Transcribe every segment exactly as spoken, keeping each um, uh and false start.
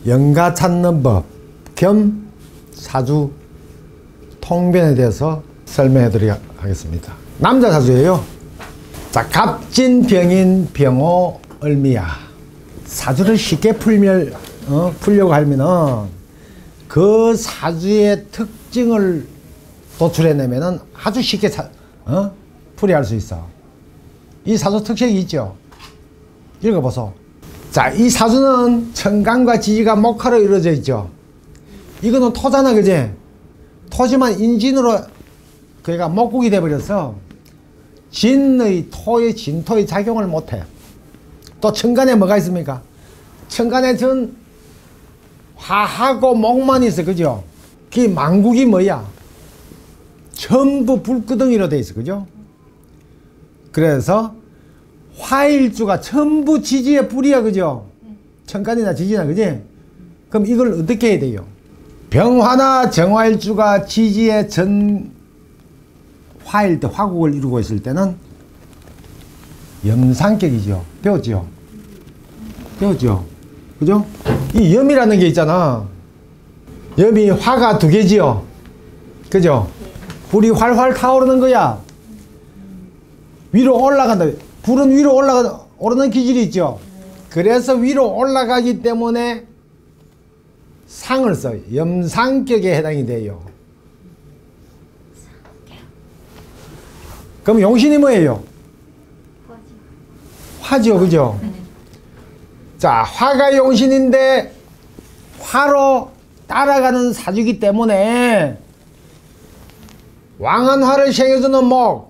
영가 찾는 법 겸 사주 통변에 대해서 설명해 드리도록 하겠습니다. 남자 사주예요. 자, 갑진, 병인, 병호, 을미야. 사주를 쉽게 풀면, 어, 풀려고 하면은 그 사주의 특징을 도출해내면은 아주 쉽게 사, 어? 풀이할 수 있어. 이 사주 특색이 있죠. 읽어보소. 자, 이 사주는 천간과 지지가 목화로 이루어져 있죠. 이거는 토잖아, 그지? 토지만 인진으로 그가 목국이 돼버려서 진의 토의 진토의 작용을 못해. 또 천간에 뭐가 있습니까? 천간에 전 화하고 목만 있어, 그죠? 그 만국이 뭐야? 전부 불구덩이로 돼 있어, 그죠? 그래서 화일주가 전부 지지의 불이야, 그죠? 천간이나 지지나, 그지? 그럼 이걸 어떻게 해야 돼요? 병화나 정화일주가 지지의 전 화일 때, 화국을 이루고 있을 때는 염상격이죠. 배웠죠? 배웠죠? 그죠? 이 염이라는 게 있잖아. 염이 화가 두 개지요. 그죠? 불이 활활 타오르는 거야. 위로 올라간다. 불은 위로 올라가, 오르는 기질이 있죠. 그래서 위로 올라가기 때문에 상을 써요. 염상격에 해당이 돼요. 그럼 용신이 뭐예요? 화죠, 그죠? 자, 화가 용신인데 화로 따라가는 사주기 때문에 왕한화를 생해주는 목,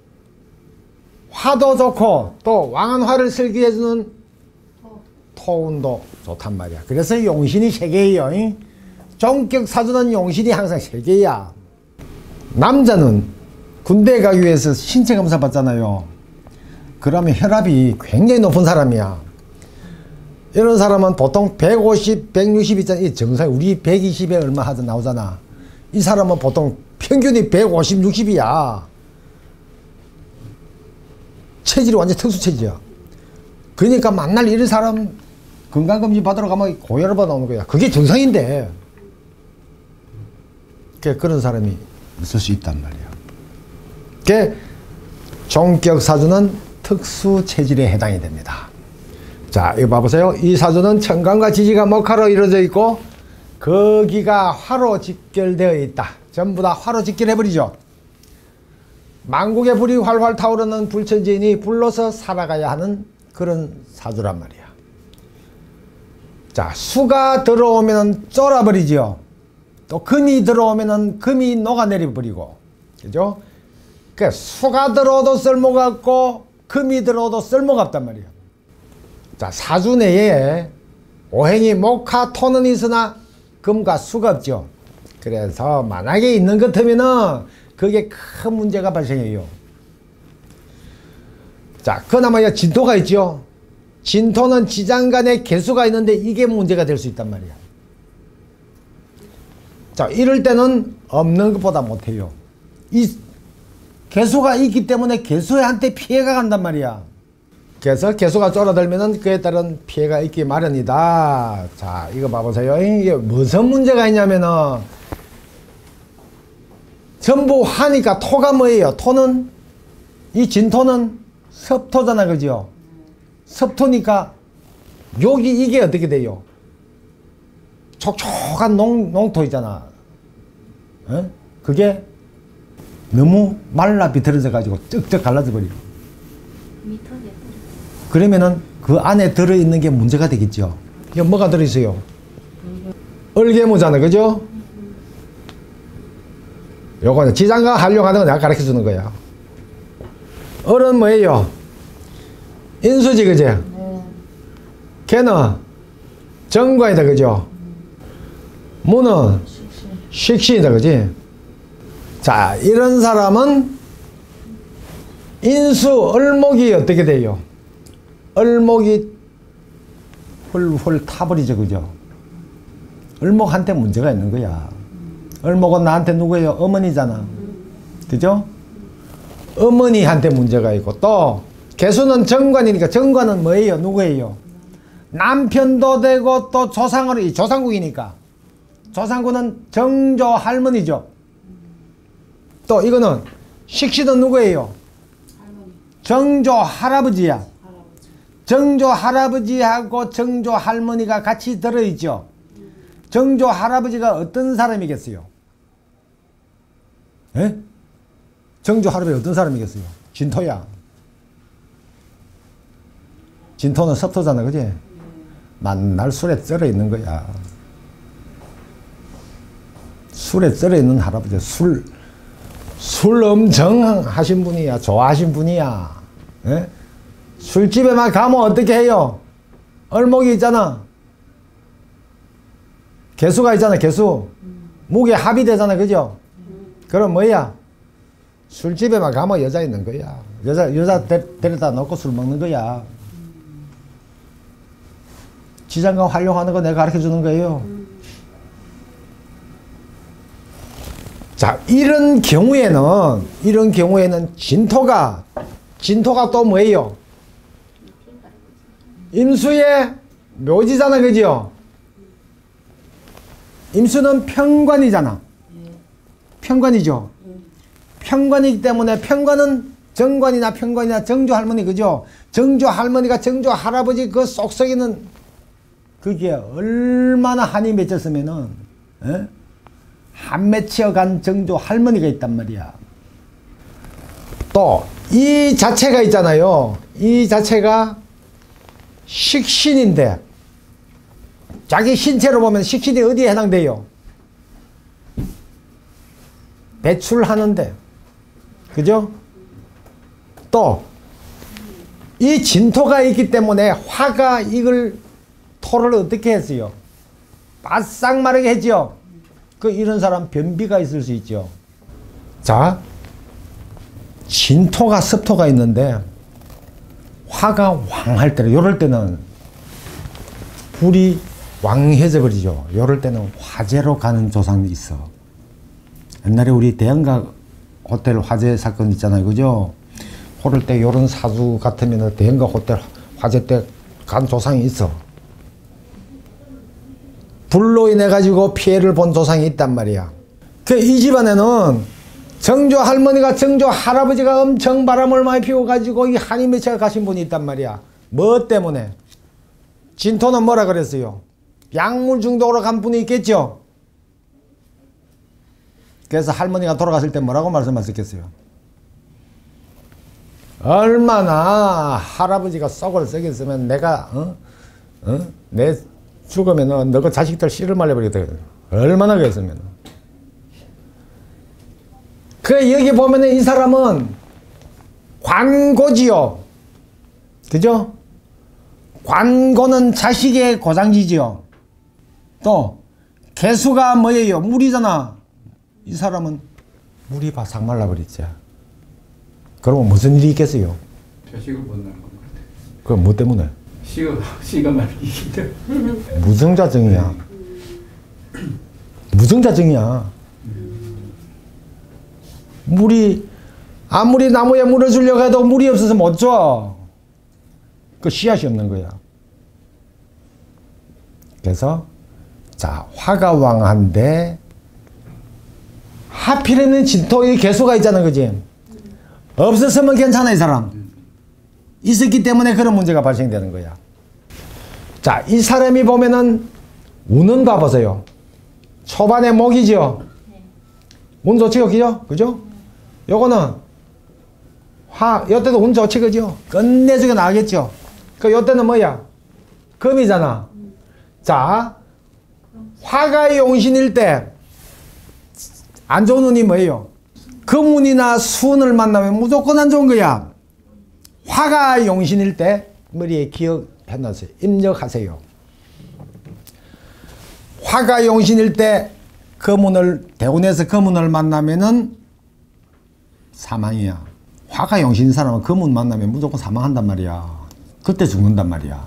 화도 좋고 또 왕한화를 설계해주는 토운도 좋단 말이야. 그래서 용신이 세 개예요. 종격 사주는 용신이 항상 세 개야. 남자는 군대 가기 위해서 신체 검사 받잖아요. 그러면 혈압이 굉장히 높은 사람이야. 이런 사람은 보통 백오십, 백육십 있잖아. 이 정상, 우리 백이십에 얼마 하자 나오잖아. 이 사람은 보통 평균이 백오십, 육십이야. 체질이 완전 특수 체질이야. 그러니까 만날 이런 사람 건강검진 받으러 가면 고혈압 나오는 거야. 그게 정상인데. 그런 사람이 있을 수 있단 말이야. 그 종격 사주는 특수 체질에 해당이 됩니다. 자, 이거 봐보세요. 이 사주는 천간과 지지가 목화로 이루어져 있고 거기가 화로 직결되어 있다. 전부 다 화로 직결해버리죠. 만국의 불이 활활 타오르는 불천지인이 불로서 살아가야 하는 그런 사주란 말이야. 자, 수가 들어오면 쫄아버리죠. 또 금이 들어오면 금이 녹아내려버리고, 그죠? 그 수가 들어도 쓸모가 없고 금이 들어도 쓸모가 없단 말이야. 자, 사주 내에 오행이 목화 토는 있으나 금과 수가 없죠. 그래서 만약에 있는 것 같으면은 그게 큰 문제가 발생해요. 자, 그나마 진토가 있죠. 진토는 지장간에 개수가 있는데 이게 문제가 될 수 있단 말이야. 자, 이럴 때는 없는 것보다 못해요. 이 개수가 있기 때문에 개수한테 피해가 간단 말이야. 그래서 개수가 쫄아들면은 그에 따른 피해가 있기 마련이다. 자, 이거 봐보세요. 이게 무슨 문제가 있냐면은 전부 화니까 토가 뭐예요? 토는 이 진토는 섭토잖아, 그죠? 섭토니까 여기 이게 어떻게 돼요? 촉촉한 농, 농토이잖아. 어? 그게 너무 말라 비틀어져 가지고 쩍쩍 갈라져 버리고. 그러면은 그 안에 들어있는 게 문제가 되겠죠. 이게 뭐가 들어있어요? 을개무잖아, 그죠? 요거는 지장과 활용하는 거 내가 가르쳐 주는 거야. 을은 뭐예요? 인수지, 그지? 걔는 정관이다, 그죠? 무는 식신이다, 그지? 자, 이런 사람은 인수, 을목이 어떻게 돼요? 을목이 훌훌 타버리죠, 그죠? 을목한테 문제가 있는 거야. 을목은 나한테 누구예요? 어머니잖아. 그죠? 어머니한테 문제가 있고, 또 개수는 정관이니까 정관은 뭐예요? 누구예요? 남편도 되고 또 조상으로, 조상국이니까. 조상국은 정조 할머니죠. 또 이거는 식신은 누구예요? 할머니. 정조 할아버지야. 할아버지. 정조 할아버지하고 정조 할머니가 같이 들어있죠. 음. 정조 할아버지가 어떤 사람이겠어요? 에? 정조 할아버지 어떤 사람이겠어요? 진토야. 진토는 섭토잖아, 그지? 음. 만날 술에 쩔어 있는 거야. 술에 쩔어 있는 할아버지. 술, 술 엄청 하신 분이야. 좋아하신 분이야. 에? 술집에만 가면 어떻게 해요? 얼목이 있잖아. 개수가 있잖아, 개수. 무게 합이 되잖아, 그죠? 그럼 뭐야? 술집에만 가면 여자 있는 거야. 여자, 여자 데, 데려다 놓고 술 먹는 거야. 지장간 활용하는 거 내가 가르쳐 주는 거예요. 자, 이런 경우에는, 이런 경우에는 진토가, 진토가 또 뭐예요? 임수의 묘지잖아, 그죠? 임수는 평관이잖아. 평관이죠. 평관이기 때문에 평관은 정관이나 평관이나 정조 할머니, 그죠? 정조 할머니가 정조 할아버지 그 속썩이는 그게 얼마나 한이 맺혔으면은, 에? 한 맺혀간 정조 할머니가 있단 말이야. 또 이 자체가 있잖아요. 이 자체가 식신인데 자기 신체로 보면 식신이 어디에 해당돼요? 배출하는데, 그죠? 또 이 진토가 있기 때문에 화가 이걸 토를 어떻게 했어요? 바싹 마르게 했죠. 그 이런 사람 변비가 있을 수 있죠. 자, 진토가 습토가 있는데 화가 왕할 때는, 요럴 때는 불이 왕해져 버리죠. 요럴 때는 화재로 가는 조상이 있어. 옛날에 우리 대형가 호텔 화재 사건 있잖아요, 그죠? 그럴 때 요런 사주 같으면 대형가 호텔 화재 때 간 조상이 있어. 불로 인해 가지고 피해를 본 조상이 있단 말이야. 그 이 집안에는 정조 할머니가 정조 할아버지가 엄청 바람을 많이 피워 가지고 이 한이 맺혀 가신 분이 있단 말이야. 뭐 때문에? 진토는 뭐라 그랬어요? 약물 중독으로 간 분이 있겠죠. 그래서 할머니가 돌아갔을 때 뭐라고 말씀하셨겠어요? 얼마나 할아버지가 썩을 썩였으면 내가 어? 어? 내 죽으면 너가 자식들 씨를 말려버리겠다. 얼마나 그랬으면. 그 여기 보면은 이 사람은 관고지요. 그죠? 관고는 자식의 고장지지요. 또 개수가 뭐예요? 물이잖아. 이 사람은 물이 바싹 말라버리지. 그러면 무슨 일이 있겠어요? 자식을 못 낳은 것 같아. 그건 뭐 때문에? 씨가, 씨가 말리기 때문에. 무증자증이야. 무증자증이야. 물이 아무리 나무에 물을 주려고 해도 물이 없어서 못 줘. 그 씨앗이 없는 거야. 그래서 자, 화가 왕한데 하필이면 진토의 개수가 있잖아, 그지? 없었으면 괜찮아, 이 사람. 있었기 때문에 그런 문제가 발생되는 거야. 자, 이 사람이 보면은 운은 봐보세요. 초반에 목이죠. 운 좋지, 그죠? 그죠? 요거는 화, 요때도 운 좋지, 그죠? 끝내주게 나가겠죠? 그 요때는 뭐야? 금이잖아. 자, 화가 용신일 때 안 좋은 운이 뭐예요? 금운이나 수운을 만나면 무조건 안 좋은 거야. 화가 용신일 때 머리에 기억해 놨어요. 입력하세요. 화가 용신일 때 금운을, 대운에서 금운을 만나면은 사망이야. 화가 용신인 사람은 금운 만나면 무조건 사망한단 말이야. 그때 죽는단 말이야.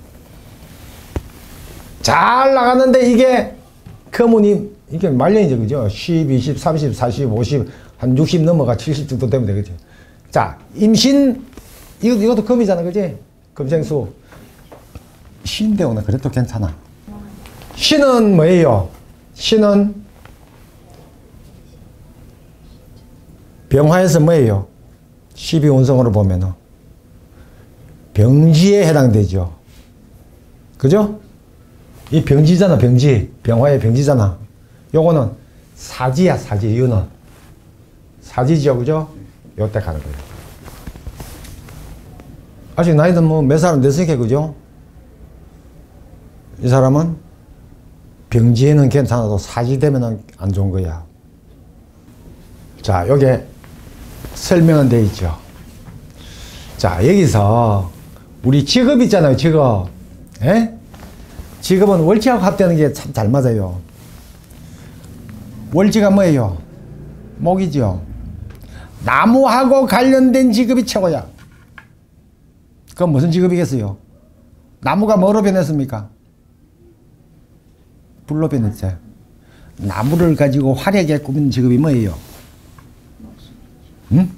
잘 나갔는데 이게 금운이 이게 말년이죠, 그죠? 십, 이십, 삼십, 사십, 오십, 한 육십 넘어가 칠십 정도 되면 되겠지. 자, 임신, 이것, 이것도 금이잖아, 그지? 금생수. 신대오는 그래도 괜찮아. 신은 뭐예요? 신은 병화에서 뭐예요? 십이운성으로 보면은 병지에 해당되죠. 그죠? 이 병지잖아, 병지. 병화의 병지잖아. 요거는 사지야, 사지. 이유는 사지죠, 그죠? 요때 가는 거예요. 아직 나이는 뭐 몇 사람 됐으니까, 그죠? 이 사람은 병지에는 괜찮아도 사지 되면은 안 좋은 거야. 자, 요게 설명은 돼 있죠. 자, 여기서 우리 직업 있잖아요, 직업. 예? 직업은 월지하고 합되는 게 참 잘 맞아요. 월지가 뭐예요? 목이죠. 나무하고 관련된 직업이 최고야. 그건 무슨 직업이겠어요? 나무가 뭐로 변했습니까? 불로 변했죠. 나무를 가지고 화려하게 꾸민 직업이 뭐예요? 응?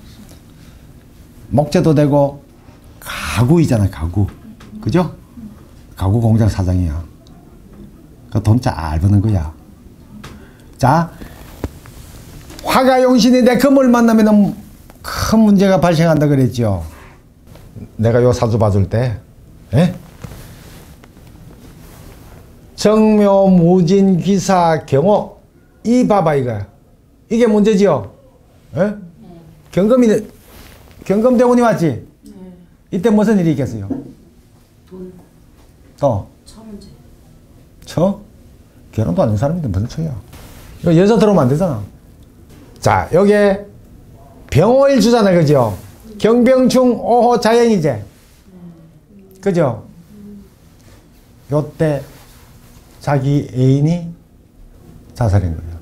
목재도 되고 가구이잖아, 가구. 그죠? 가구 공장 사장이야. 그 돈 잘 버는 거야. 자, 화가 용신인데 금을 만나면 큰 문제가 발생한다 그랬죠. 내가 요 사주 봐줄 때, 에? 정묘, 무진, 기사, 경호. 이 봐봐, 이거. 이게 문제지요? 에? 네. 경금이, 경금대운이 왔지? 네. 이때 무슨 일이 있겠어요? 돈. 또? 처 문제. 처? 결혼도 안 한 사람인데 무슨 처야? 이거 여자 들어오면 안 되잖아. 자, 요게 병호일 주잖아, 그죠? 경병충 오호 자연이지? 그죠? 요때 자기 애인이 자살인 거예요.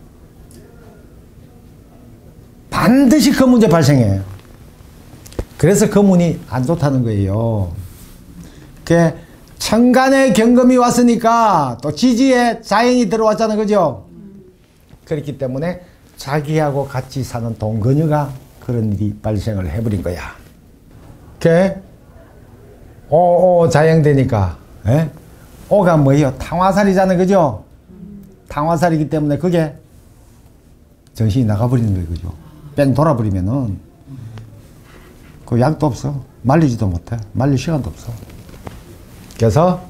반드시 그 문제 발생해요. 그래서 그 문이 안 좋다는 거예요. 그 천간에 경금이 왔으니까 또 지지에 자연이 들어왔잖아, 그죠? 그렇기 때문에 자기하고 같이 사는 동거녀가 그런 일이 발생을 해버린 거야. 그 오오 자연되니까, 에? 오가 뭐예요? 탕화살이잖아, 그죠? 탕화살이기 때문에 그게 정신이 나가버리는 거예요, 그죠? 뺑 돌아버리면은 그 약도 없어. 말리지도 못해. 말릴 시간도 없어. 그래서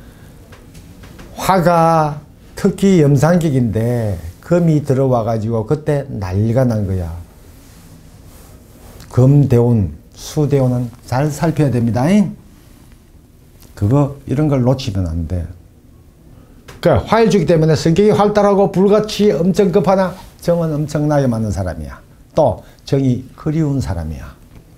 화가 특히 염상격인데 금이 들어와 가지고 그때 난리가 난 거야. 금대운, 수대운은 잘 살펴야 됩니다. 그거 이런 걸 놓치면 안 돼. 그러니까 화일주기 때문에 성격이 활달하고 불같이 엄청 급하나 정은 엄청나게 많은 사람이야. 또 정이 그리운 사람이야.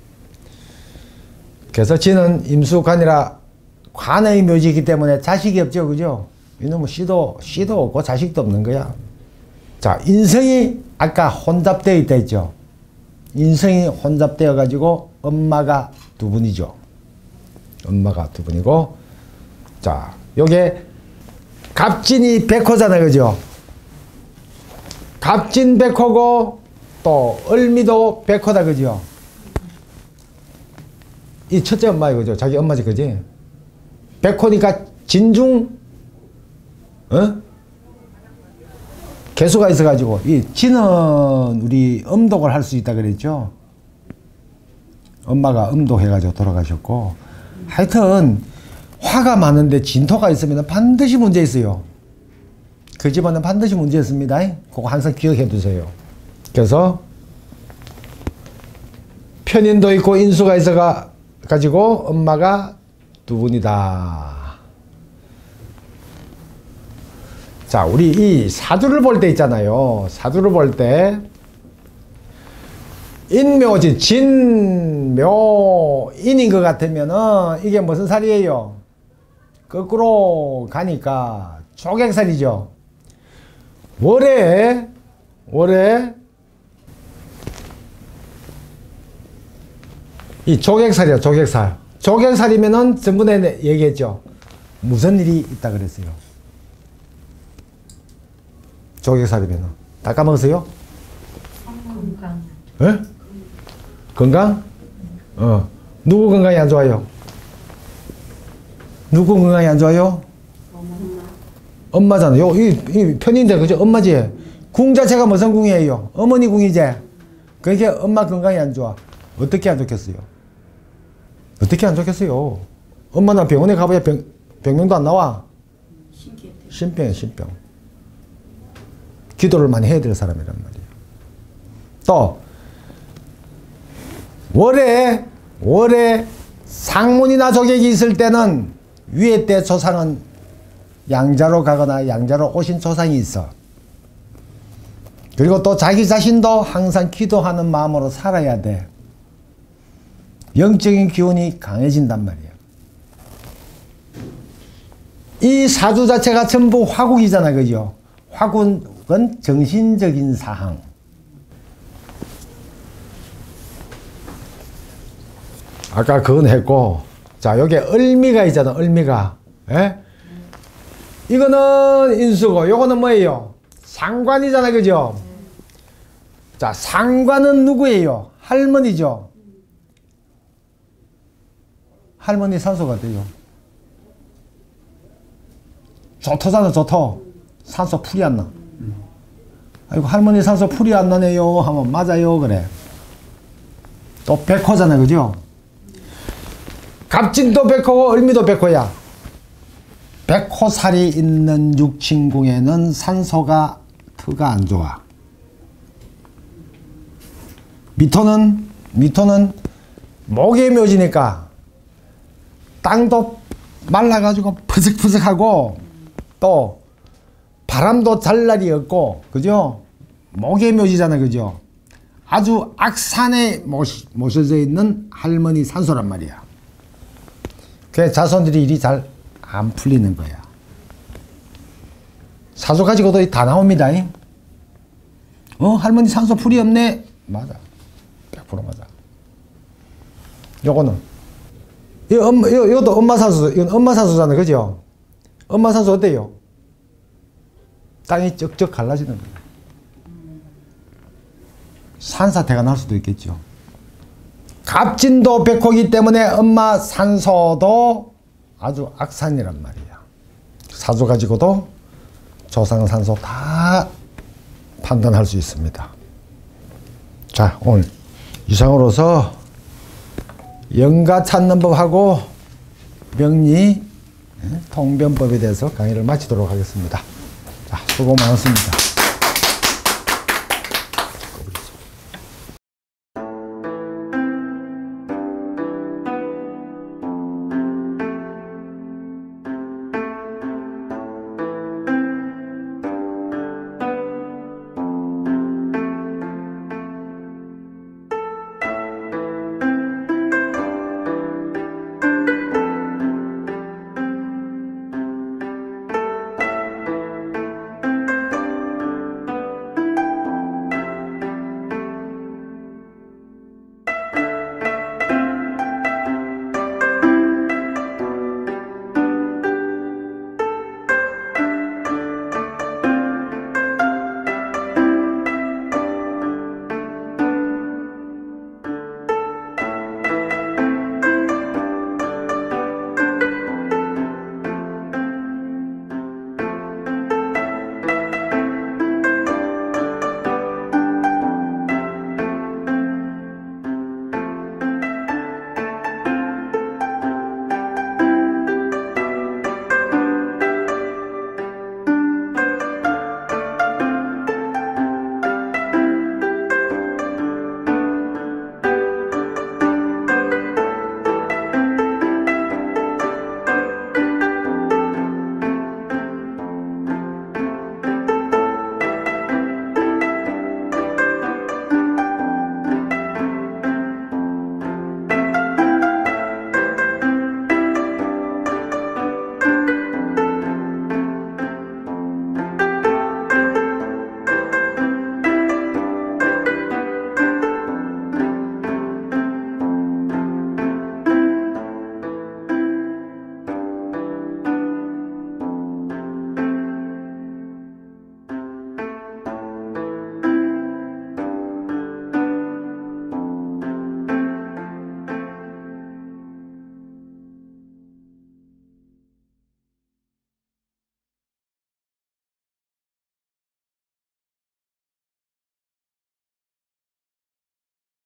그래서 지는 임수관이라 관의 묘지이기 때문에 자식이 없죠, 그죠? 이놈은 씨도 씨도 없고 자식도 없는 거야. 자, 인성이 아까 혼잡되어 있다 했죠. 인성이 혼잡되어 가지고 엄마가 두 분이죠. 엄마가 두 분이고, 자, 요게 갑진이 백호잖아요, 그죠? 갑진 백호고 또 을미도 백호다, 그죠? 이 첫째 엄마예요, 그죠? 자기 엄마지, 그지? 백호니까 진중, 어? 개수가 있어가지고, 이 진은 우리 음독을 할 수 있다 그랬죠? 엄마가 음독해가지고 돌아가셨고, 하여튼, 화가 많은데 진토가 있으면 반드시 문제 있어요. 그 집안은 반드시 문제 있습니다. 그거 항상 기억해 두세요. 그래서, 편인도 있고 인수가 있어가지고, 엄마가 두 분이다. 자, 우리 이 사주를 볼 때 있잖아요. 사주를 볼 때 인묘지 진묘 인인 것 같으면은 이게 무슨 살이에요? 거꾸로 가니까 조객살이죠. 월에 월에 이 조객살이야, 조객살. 조객살이면은 전번에 얘기했죠. 무슨 일이 있다 그랬어요. 조객살이면은 다 까먹었어요? 건강. 예? 건강? 어. 누구 건강이 안 좋아요? 누구 건강이 안 좋아요? 엄마. 엄마잖아요. 이, 이 편인데, 그죠? 엄마지. 궁 자체가 무슨 궁이에요? 어머니 궁이지. 그러니까 엄마 건강이 안 좋아. 어떻게 안 좋겠어요? 어떻게 안 좋겠어요? 엄마는 병원에 가봐야 병, 병명도 안 나와. 신기해. 신병이야, 신병. 기도를 많이 해야 될 사람이란 말이에요. 또, 월에, 월에 상문이나 조객이 있을 때는 위에 때 조상은 양자로 가거나 양자로 오신 조상이 있어. 그리고 또 자기 자신도 항상 기도하는 마음으로 살아야 돼. 영적인 기운이 강해진단 말이야. 이 사주 자체가 전부 화국이잖아, 그죠? 화국은 정신적인 사항. 아까 그건 했고, 자, 여기 을미가 있잖아, 을미가. 예? 이거는 인수고, 요거는 뭐예요? 상관이잖아, 그죠? 자, 상관은 누구예요? 할머니죠? 할머니 산소가 돼요. 좋토잖아, 좋토. 산소 풀이 안 나. 아이고, 할머니 산소 풀이 안 나네요. 하면 맞아요, 그래. 또 백호잖아, 그죠? 갑진도 백호고, 을미도 백호야. 백호살이 있는 육친궁에는 산소가, 트가 안 좋아. 미토는, 미토는 목의 묘지니까 땅도 말라가지고 푸석푸석하고 또 바람도 잘 날이 없고, 그죠? 목의 묘지잖아, 그죠? 아주 악산에 모시, 모셔져 있는 할머니 산소란 말이야. 그래서 자손들이 일이 잘 안 풀리는 거야. 사주 가지고도 다 나옵니다. 어, 할머니 산소 풀이 없네. 맞아. 백 퍼센트 맞아. 요거는 이 엄마, 이, 이것도 엄마 산소, 이건 엄마 산소잖아요, 그죠? 엄마 산소 어때요? 땅이 쩍쩍 갈라지는 거예요. 산사태가 날 수도 있겠죠. 갑진도 백호기 때문에 엄마 산소도 아주 악산이란 말이야. 사주 가지고도 조상 산소 다 판단할 수 있습니다. 자, 오늘 이상으로서 영가 찾는 법하고 명리 통변법에 대해서 강의를 마치도록 하겠습니다. 자, 수고 많았습니다.